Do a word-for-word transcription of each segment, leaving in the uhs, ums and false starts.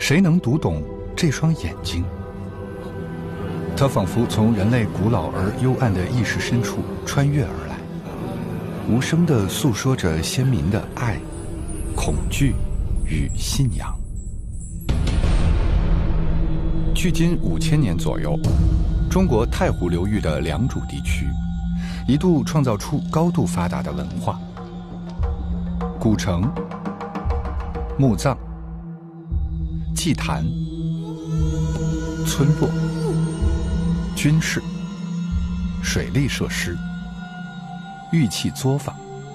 谁能读懂这双眼睛？它仿佛从人类古老而幽暗的意识深处穿越而来，无声地诉说着鲜明的爱、恐惧与信仰。距今五千年左右，中国太湖流域的良渚地区一度创造出高度发达的文化，古城、墓葬、祭坛、村落、军事、水利设施、玉器作坊。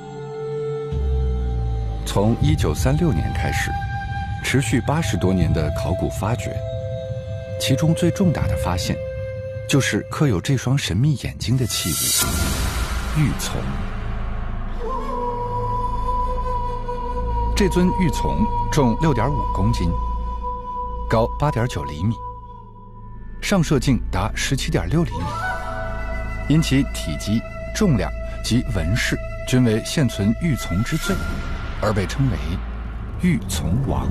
从一九三六年开始，持续八十多年的考古发掘，其中最重大的发现，就是刻有这双神秘眼睛的器物——玉琮。这尊玉琮重六点五公斤，高八点九厘米，上射径达十七点六厘米，因其体积、重量及纹饰均为现存玉琮之最，而被称为玉琮王。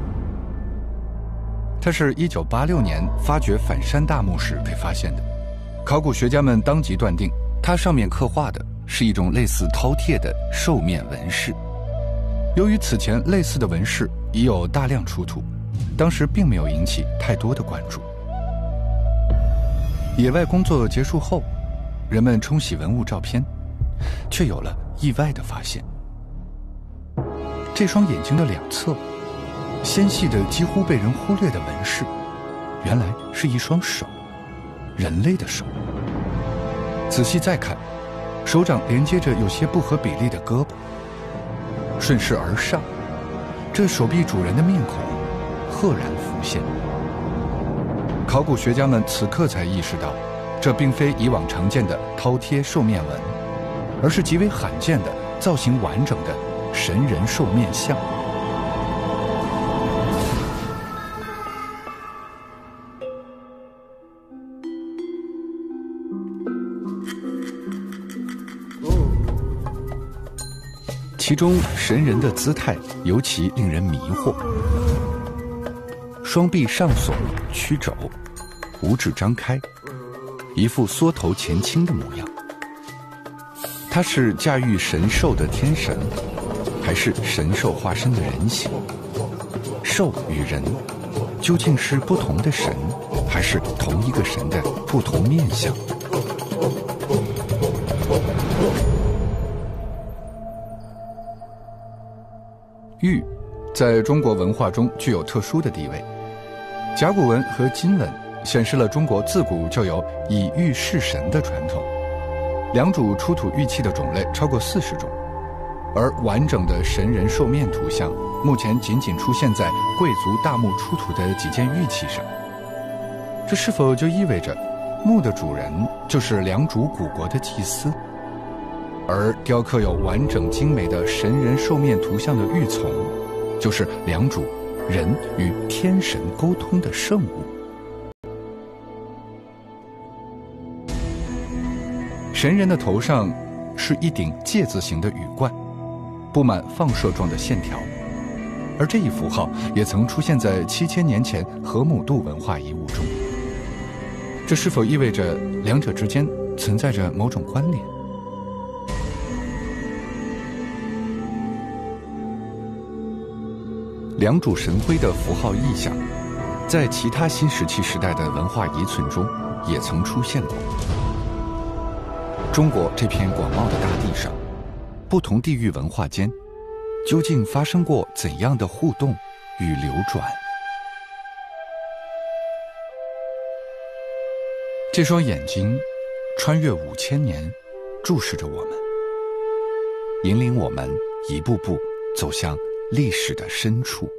它是一九八六年发掘反山大墓时被发现的，考古学家们当即断定，它上面刻画的是一种类似饕餮的兽面纹饰。由于此前类似的纹饰已有大量出土，当时并没有引起太多的关注。野外工作结束后，人们冲洗文物照片，却有了意外的发现。这双眼睛的两侧，纤细的几乎被人忽略的纹饰，原来是一双手，人类的手。仔细再看，手掌连接着有些不合比例的胳膊，顺势而上，这手臂主人的面孔赫然浮现。考古学家们此刻才意识到，这并非以往常见的饕餮兽面纹，而是极为罕见的造型完整的神人兽面像。其中神人的姿态尤其令人迷惑，双臂上耸曲肘，五指张开，一副缩头前倾的模样。他是驾驭神兽的天神，还是神兽化身的人形？兽与人究竟是不同的神，还是同一个神的不同面相？玉在中国文化中具有特殊的地位，甲骨文和金文显示了中国自古就有以玉事神的传统。良渚出土玉器的种类超过四十种，而完整的神人兽面图像目前仅仅出现在贵族大墓出土的几件玉器上。这是否就意味着墓的主人就是良渚古国的祭司？而雕刻有完整精美的神人兽面图像的玉琮，就是良渚人与天神沟通的圣物。神人的头上是一顶戒字形的羽冠，布满放射状的线条，而这一符号也曾出现在七千年前河姆渡文化遗物中。这是否意味着两者之间存在着某种关联？良渚神徽的符号意象，在其他新石器时代的文化遗存中也曾出现过。中国这片广袤的大地上，不同地域文化间究竟发生过怎样的互动与流转？这双眼睛穿越五千年，注视着我们，引领我们一步步走向历史的深处。